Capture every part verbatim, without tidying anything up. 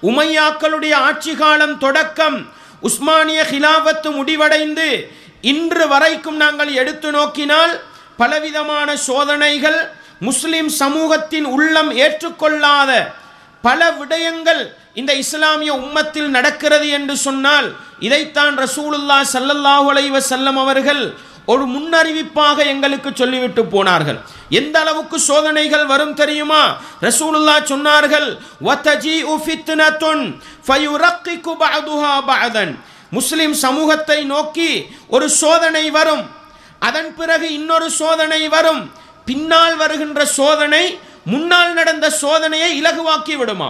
உமையாக்களுடைய ஆட்சி காலம் தொடக்கம் உஸ்மானிய ஹிலாபத்து முடிவடைந்து இன்று வரைக்கும் நாங்கள் எடுத்து நோக்கினால் பலவிதமான சோதனைகள், முஸ்லிம் சமூகத்தின் உள்ளம் ஏற்றுக்கொள்ளாத பல விடயங்கள் இந்த இஸ்லாமிய உம்மத்தில் நடக்கிறது என்று சொன்னால் இதைத்தான் ரசூலுல்லாஹ் ஸல்லல்லாஹு அலைஹி வஸல்லம் அவர்கள் ஒரு முன்னறிவிப்பாக எங்களுக்கு சொல்லிவிட்டு போனார்கள். எந்த அளவுக்கு சோதனைகள் வரும் தெரியுமா? ரசூலுல்லாஹ் சொன்னார்கள், வதஜீஉ ஃபித்னத்துன் ஃபயுரக்கிகு பஅதுஹா பஅதன். முஸ்லிம் சமூகத்தை நோக்கி ஒரு சோதனை வரும், அதன் பிறகு இன்னொரு சோதனை வரும். பின்னால் வருகின்ற சோதனை முன்னால் நடந்த சோதனையை இலகுவாக்கி விடுமா?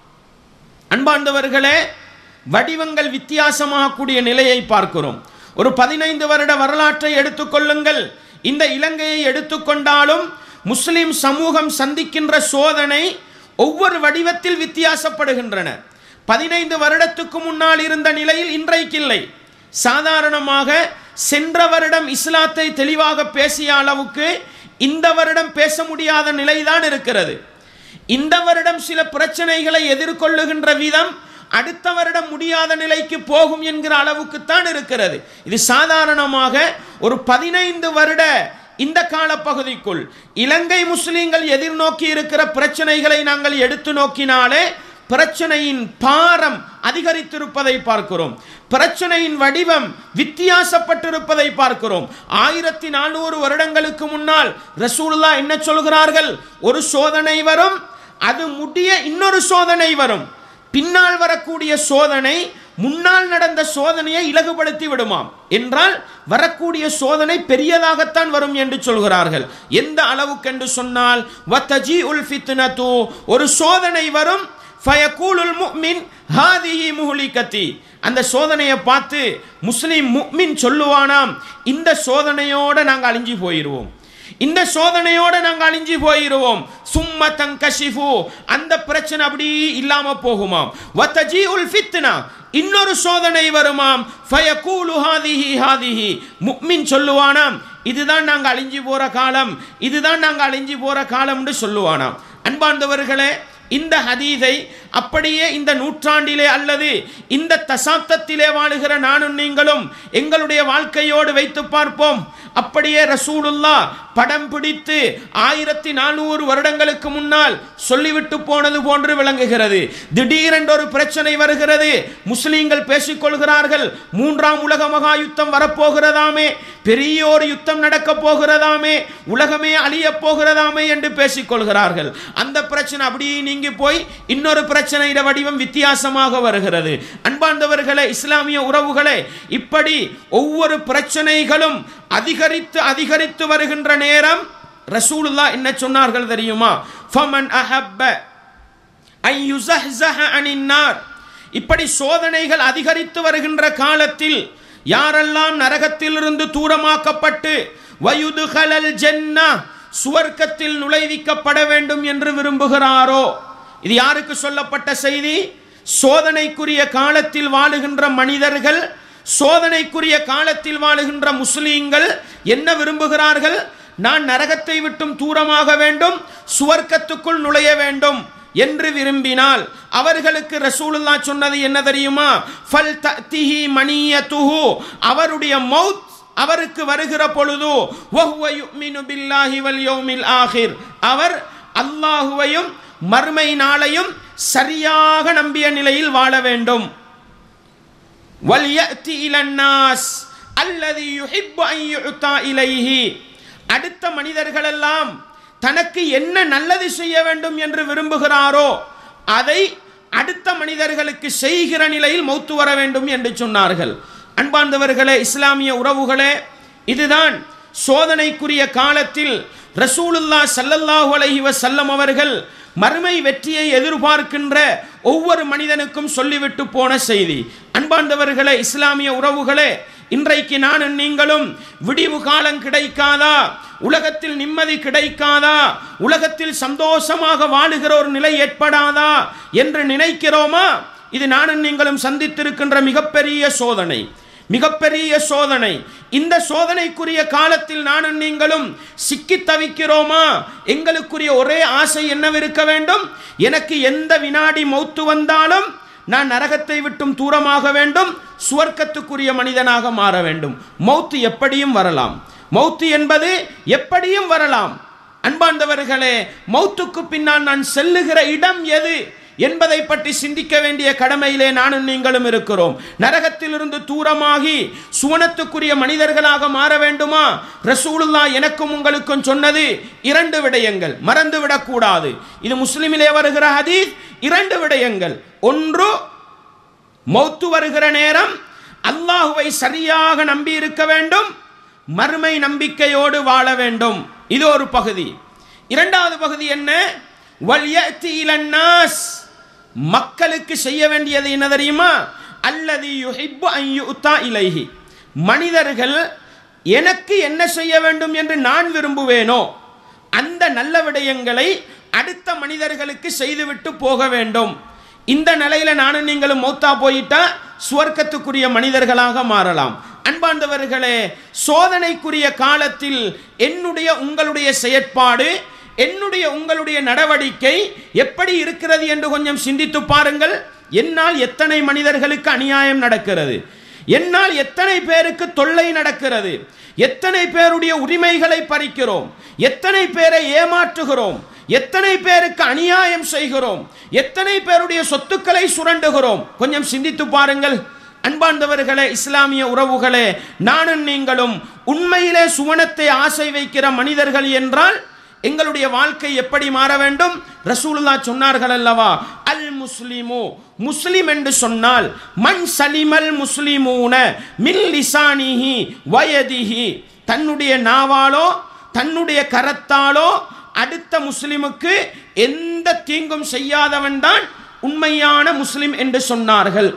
அன்பார்ந்தவர்களே, வடிவங்கள் வித்தியாசமாகக்கூடிய நிலையை பார்க்கிறோம். ஒரு பதினைந்து வருட வரலாற்றை எடுத்துக்கொள்ளுங்கள். இந்த இலங்கையை எடுத்துக்கொண்டாலும் முஸ்லிம் சமூகம் சந்திக்கின்ற சோதனை ஒவ்வொரு வடிவத்தில் வித்தியாசப்படுகின்றன. பதினைந்து வருடத்துக்கு முன்னால் இருந்த நிலையில் இன்றைக்கு இல்லை. சாதாரணமாக சென்ற வருடம் இஸ்லாத்தை தெளிவாக பேசிய அளவுக்கு இந்த வருடம் பேச முடியாத நிலைதான் இருக்கிறது. இந்த வருடம் சில பிரச்சனைகளை எதிர்கொள்ளுகின்ற விதம் அடுத்த வருடம் முடியாத நிலைக்கு போகும் என்கிற அளவுக்குத்தான் இருக்கிறது. இது சாதாரணமாக ஒரு பதினைந்து வருட இந்த காலப்பகுதிக்குள் இலங்கை முஸ்லிம்கள் எதிர்நோக்கி இருக்கிற பிரச்சனைகளை நாங்கள் எடுத்து நோக்கினாலே பிரச்சனையின் பாரம் அதிகரித்திருப்பதை பார்க்கிறோம். பிரச்சனையின் வடிவம் வித்தியாசப்பட்டிருப்பதை பார்க்கிறோம். ஆயிரத்தி நானூறு வருடங்களுக்கு முன்னால் ரசூலுல்லாஹ் என்ன சொல்கிறார்கள்? ஒரு சோதனை வரும், அது முடிய இன்னொரு சோதனை வரும். பின்னால் வரக்கூடிய சோதனை முன்னால் நடந்த சோதனையை இலகுபடுத்தி விடுமாம். என்றால் வரக்கூடிய சோதனை பெரியதாகத்தான் வரும் என்று சொல்கிறார்கள். எந்த அளவுக்கு என்று சொன்னால், வதஜீஉல் ஃபித்னது, ஒரு சோதனை வரும், ஃபயகூலுல் முஃமின் ஹாதிஹி முஹ்லிகதி. அந்த சோதனையை பார்த்து முஸ்லிம் முஃமின் சொல்லுவானாம், இந்த சோதனையோட நாங்கள் அழிஞ்சு போயிடுவோம், இந்த சோதனையோட நாங்கள் அழிஞ்சு போயிடுவோம். சும்ம தங்கஷிஃபு, அந்த பிரச்சனை அப்படி இல்லாம போகுமாம். வதஜீஉல் ஃபித்னா, இன்னொரு சோதனை வருமாம். ஃபயகூலு ஹாதிஹி ஹாதிஹி, முஃமின் சொல்லுவானாம், இதுதான் நாங்கள் அழிஞ்சு போற காலம், இதுதான் நாங்கள் அழிஞ்சு போற காலம் என்று சொல்லுவானாம். அன்பார்ந்தவர்களே, இந்த ஹதீஸை அப்படியே இந்த நூற்றாண்டிலே அல்லது இந்த தசாப்தத்திலே வாழுகிற நானும் நீங்களும் எங்களுடைய வாழ்க்கையோடு வைத்து பார்ப்போம். அப்படியே ரசூலுல்லாஹ் படம் பிடித்து ஆயிரத்தி நானூறு வருடங்களுக்கு முன்னால் சொல்லிவிட்டு போனது போன்று விளங்குகிறது. திடீரென்று ஒரு பிரச்சனை வருகிறது, முஸ்லீம்கள் பேசிக்கொள்கிறார்கள், மூன்றாம் உலக மகா யுத்தம் வரப்போகிறதாமே, பெரிய ஒரு யுத்தம் நடக்க போகிறதாமே, உலகமே அழிய போகிறதாமே என்று பேசிக்கொள்கிறார்கள். அந்த பிரச்சனை அப்படியே நீங்கி போய் இன்னொரு பிரச்சனையிட வடிவம் வித்தியாசமாக வருகிறது. அன்பார்ந்தவர்களே, இஸ்லாமிய உறவுகளே, இப்படி ஒவ்வொரு பிரச்சனைகளும் அதிகரித்து அதிகரித்து வருகின்ற நேரம் ரசூலுல்லாஹ் என்ன சொன்னார்கள் தெரியுமா? ஃபமன் அஹப்ப அன் யுஸஹ்ஸஹ அனின் நார். இப்படி சோதனைகள் அதிகரித்து வருகின்ற காலத்தில் யாரெல்லாம் நரகத்திலிருந்து தூரமாக்கப்பட்டு வயுதுகலல் ஜன்னah, சுவர்க்கத்தில் நுழைவிக்கப்பட வேண்டும் என்று விரும்புகிறாரோ, இது யாருக்கு சொல்லப்பட்ட செய்தி? சோதனைக்குரிய காலத்தில் வாழுகின்ற மனிதர்கள், சோதனைக்குரிய காலத்தில் வாழுகின்ற முஸ்லீம்கள் என்ன விரும்புகிறார்கள்? நான் நரகத்தை விட்டும் தூரமாக வேண்டும், சுவர்க்கத்துக்குள் நுழைய வேண்டும் என்று விரும்பினால் அவர்களுக்கு ரசூலுல்லாஹ் சொன்னது என்ன தெரியுமா? ஃபல் தஅதிஹி மனியதுஹு, அவருடைய மௌத் அவருக்கு வருகிற பொழுது வஹுவ யுமினு பில்லாஹி வல் யௌமில் ஆகிர், அவர் அல்லாஹுவையும் மறுமை நாளையும் சரியாக நம்பிய நிலையில் வாழ வேண்டும். வல்யதி இலன்னாஸ் அல்லதி யுஹிப்பு அன் யுதா இலைஹி, அடுத்த மனிதர்கள் எல்லாம் தனக்கு என்ன நல்லது செய்ய வேண்டும் என்று விரும்புகிறாரோ அதை அடுத்த மனிதர்களுக்கு செய்கிற நிலையில் மௌத்து வர வேண்டும் என்று சொன்னார்கள். அன்பார்ந்தவர்களே, இஸ்லாமிய உறவுகளே, இதுதான் சோதனைக்குரிய காலத்தில் ரசூலுல்லாஹ் ஸல்லல்லாஹு அலைஹி வஸல்லம் அவர்கள் மறுமை வெற்றியை எதிர்பார்க்கின்ற ஒவ்வொரு மனிதனுக்கும் சொல்லிவிட்டு போன செய்தி. அன்பார்ந்தவர்களே, இஸ்லாமிய உறவுகளே, இன்றைக்கு நானும் நீங்களும் விடிவு காலம் கிடைக்காதா, உலகத்தில் நிம்மதி கிடைக்காதா, உலகத்தில் சந்தோஷமாக வாழுகிற ஒரு நிலை ஏற்படாதா என்று நினைக்கிறோமா? இது நானும் நீங்களும் சந்தித்திருக்கின்ற மிகப்பெரிய சோதனை, மிகப்பெரிய சோதனை. இந்த சோதனைக்குரிய காலத்தில் நானும் நீங்களும் சிக்கி தவிக்கிறோமா? எங்களுக்குரிய ஒரே ஆசை என்னவிருக்க வேண்டும்? எனக்கு எந்த வினாடி மௌத்து வந்தாலும் நான் நரகத்தை விட்டும் தூரமாக வேண்டும், சுவர்க்கத்துக்குரிய மனிதனாக மாற வேண்டும். மௌத்து எப்படியும் வரலாம், மௌத்து என்பது எப்படியும் வரலாம். அன்பார்ந்தவர்களே, மௌத்துக்கு பின்னால் நான் செல்லுகிற இடம் எது என்பதை பற்றி சிந்திக்க வேண்டிய கடமையிலே நானும் நீங்களும் இருக்கிறோம். நரகத்திலிருந்து தூரமாகி சுவனத்துக்குரிய மனிதர்களாக மாற வேண்டுமா? ரசூலுல்லாஹ் எனக்கும் உங்களுக்கும் சொன்னது இரண்டு விடயங்கள், மறந்துவிடக் கூடாது. இது முஸ்லிமிலே வருகிற ஹதீஸ். இரண்டு விடயங்கள். ஒன்று, மௌத்து வருகிற நேரம் அல்லாஹுவை சரியாக நம்பி இருக்க வேண்டும், மறுமை நம்பிக்கையோடு வாழ வேண்டும். இது ஒரு பகுதி. இரண்டாவது பகுதி என்ன? வல்யத்தி இலன்னாஸ், மக்களுக்கு செய்ய வேண்டியது என்ன தெரியுமா? அல்லதி யுஹிப்பு அன் யுத்தா இலைஹி, மனிதர்கள் எனக்கு என்ன செய்ய வேண்டும் என்று நான் விரும்புவேனோ அந்த நல்ல விடயங்களை அடுத்த மனிதர்களுக்கு செய்துவிட்டு போக வேண்டும். இந்த நிலையில நானும் நீங்களும் மௌத்தா போயிட்டா சுவர்க்கத்துக்குரிய மனிதர்களாக மாறலாம். அன்பார்ந்தவர்களே, சோதனைக்குரிய காலத்தில் என்னுடைய உங்களுடைய செயற்பாடு, என்னுடைய உங்களுடைய நடவடிக்கை எப்படி இருக்கிறது என்று கொஞ்சம் சிந்தித்து பாருங்கள். என்னால் எத்தனை மனிதர்களுக்கு அநியாயம் நடக்கிறது, என்னால் எத்தனை பேருக்கு தொல்லை நடக்கிறது, எத்தனை பேருடைய உரிமைகளை பறிக்கிறோம், எத்தனை பேரை ஏமாற்றுகிறோம், எத்தனை பேருக்கு அநியாயம் செய்கிறோம், எத்தனை பேருடைய சொத்துக்களை சுரண்டுகிறோம். கொஞ்சம் சிந்தித்து பாருங்கள். அன்பார்ந்தவர்களே, இஸ்லாமிய உறவுகளே, நானும் நீங்களும் உண்மையிலே சுவனத்தை ஆசை வைக்கிற மனிதர்கள் என்றால் எங்களுடைய வாழ்க்கை எப்படி மாற வேண்டும்? ரசூலுல்லாஹ் சொன்னார்கள் அல்லவா, அல் முஸ்லிமு, முஸ்லிம் என்று சொன்னால் மன் சலிமல் முஸ்லிமூன மின் லிசானிஹி வயதிஹி, தன்னுடைய நாவாலோ தன்னுடைய கரத்தாலோ அடுத்த முஸ்லிமுக்கு எந்த தீங்கும் செய்யாதவன் தான் உண்மையான முஸ்லிம் என்று சொன்னார்கள்.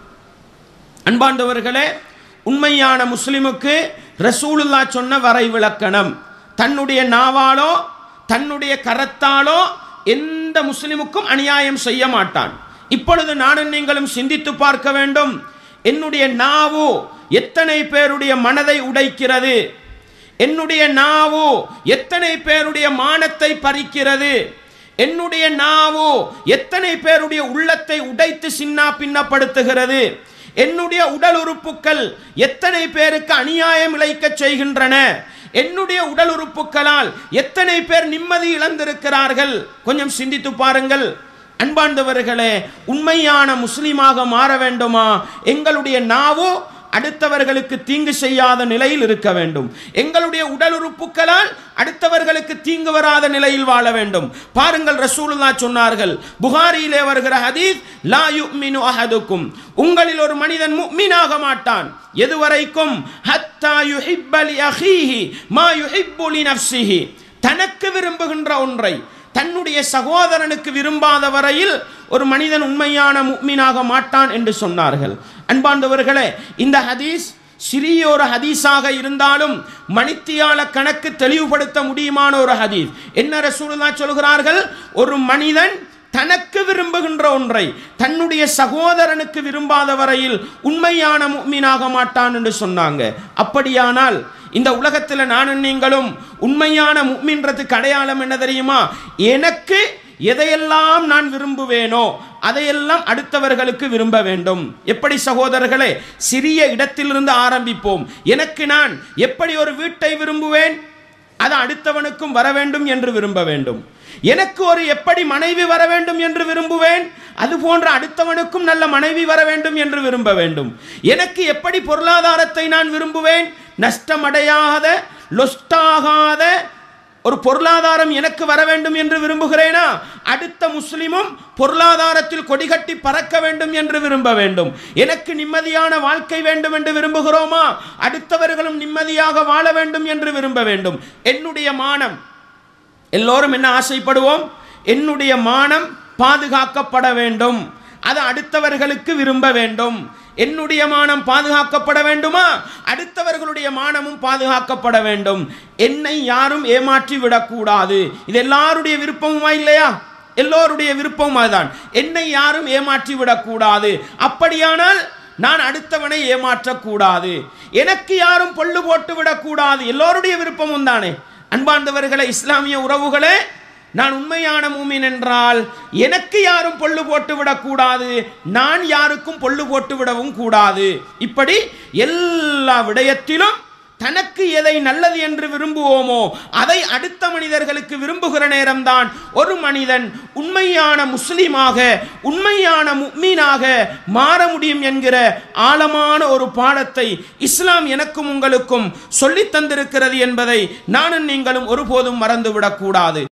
அன்பார்ந்தவர்களே, உண்மையான முஸ்லிமுக்கு ரசூலுல்லாஹ் சொன்ன வரை விளக்கணம், தன்னுடைய நாவாலோ தன்னுடைய கரத்தாலோ எந்த முஸ்லிமுக்கும் அநியாயம் செய்ய மாட்டான். இப்பொழுது நானும் நீங்களும் சிந்தித்து பார்க்க வேண்டும். என்னுடைய நாவு எத்தனை பேருடைய மனதை உடைக்கிறது, என்னுடைய நாவு எத்தனை பேருடைய மானத்தை பறிக்கிறது, என்னுடைய நாவு எத்தனை பேருடைய உள்ளத்தை உடைத்து சின்னா பின்னப்படுத்துகிறது, என்னுடைய உடல் உறுப்புகள் எத்தனை பேருக்கு அநியாயம் இழைக்க செய்கின்றன, என்னுடைய உடல் உறுப்புகளால் எத்தனை பேர் நிம்மதி இழந்திருக்கிறார்கள். கொஞ்சம் சிந்தித்து பாருங்கள். அன்பார்ந்தவர்களே, உண்மையான முஸ்லிமாக மாற வேண்டுமா? எங்களுடைய நாவு அடுத்தவர்களுக்கு தீங்கு செய்யாத நிலையில் இருக்க வேண்டும். எங்களுடைய உடல் உறுப்புகளால் அடுத்தவர்களுக்கு தீங்கு வராத நிலையில் வாழ வேண்டும். பாருங்கள், ரசூலுல்லாஹ் சொன்னார்கள், புகாரியிலே வருகிற ஹதீஸ், லா யுமினு அஹதுக்கும், உங்களில் ஒரு மனிதன் முஃமினாக மாட்டான் எதுவரைக்கும் ஹத்தா யுஹிப்ப லி அஹீஹி மா யுஹிப்பு லி நஃப்ஸிஹி, தனக்கு விரும்புகின்ற ஒன்றை தன்னுடைய சகோதரனுக்கு விரும்பாத வரையில் ஒரு மனிதன் உண்மையான முஃமினாக மாட்டான் என்று சொன்னார்கள். அன்பார்ந்தவர்களே, இந்த ஹதீஸ் சிறிய ஒரு ஹதீஸாக இருந்தாலும் மணித்தியால கணக்கு தெளிவுபடுத்த முடியுமான ஒரு ஹதீஸ். என்ன ரசூலுல்லாஹ் சொல்கிறார்கள்? ஒரு மனிதன் தனக்கு விரும்புகின்ற ஒன்றை தன்னுடைய சகோதரனுக்கு விரும்பாத வரையில் உண்மையான முஃமினாக மாட்டான் என்று சொன்னாங்க. அப்படியானால் இந்த உலகத்தில் நானும் நீங்களும் உண்மையான முஃமின்றதுக்கு அடையாளம் என்ன தெரியுமா? எனக்கு எதையெல்லாம் நான் விரும்புவேனோ அதையெல்லாம் அடுத்தவர்களுக்கு விரும்ப வேண்டும். எப்படி சகோதரர்களே, சிறிய இடத்திலிருந்து ஆரம்பிப்போம். எனக்கு நான் எப்படி ஒரு வீட்டை விரும்புவேன், அது அடுத்தவனுக்கும் வர வேண்டும் என்று விரும்ப வேண்டும். எனக்கு ஒரு எப்படி மனைவி வர வேண்டும் என்று விரும்புவேன், அது போன்ற அடுத்தவனுக்கும் நல்ல மனைவி வர வேண்டும் என்று விரும்ப வேண்டும். எனக்கு எப்படி பொருளாதாரத்தை நான் விரும்புவேன், நஷ்டமடையாத லொஸ்டாகாத ஒரு பொருளாதாரம் எனக்கு வர வேண்டும் என்று விரும்புகிறேனா, அடுத்த முஸ்லிமும் பொருளாதாரத்தில் கொடிகட்டி பறக்க வேண்டும் என்று விரும்ப வேண்டும். எனக்கு நிம்மதியான வாழ்க்கை வேண்டும் என்று விரும்புகிறோமா, அடுத்தவர்களும் நிம்மதியாக வாழ வேண்டும் என்று விரும்ப வேண்டும். என்னுடைய மானம், எல்லோரும் என்ன ஆசைப்படுவோம்? என்னுடைய மானம் பாதுகாக்கப்பட வேண்டும், அது அடுத்தவர்களுக்கு விரும்ப வேண்டும். என்னுடைய மானம் பாதுகாக்கப்பட வேண்டுமா, அடுத்தவர்களுடைய மானமும் பாதுகாக்கப்பட வேண்டும். என்னை யாரும் ஏமாற்றி விடக்கூடாது. இது எல்லாருடைய விருப்பமுமா இல்லையா? எல்லோருடைய விருப்பமும் அதுதான். என்னை யாரும் ஏமாற்றி விடக்கூடாது. அப்படியானால் நான் அடுத்தவனை ஏமாற்றக்கூடாது. எனக்கு யாரும் பொல்லு போட்டு விடக்கூடாது. எல்லோருடைய விருப்பமும் தானே. அன்பார்ந்தவர்களே, இஸ்லாமிய உறவுகளே, நான் உண்மையான மூமின் என்றால் எனக்கு யாரும் பொல்லு போட்டு விடக்கூடாது, நான் யாருக்கும் பொல்லு போட்டு விடவும் கூடாது. இப்படி எல்லா விடயத்திலும் தனக்கு எதை நல்லது என்று விரும்புவோமோ அதை அடுத்த மனிதர்களுக்கு விரும்புகிற நேரம்தான் ஒரு மனிதன் உண்மையான முஸ்லிமாக, உண்மையான முஃமினாக மாற முடியும் என்கிற ஆழமான ஒரு பாடத்தை இஸ்லாம் எனக்கும் உங்களுக்கும் சொல்லித் தந்திருக்கிறது என்பதை நானும் நீங்களும் ஒருபோதும் மறந்துவிடக்கூடாது.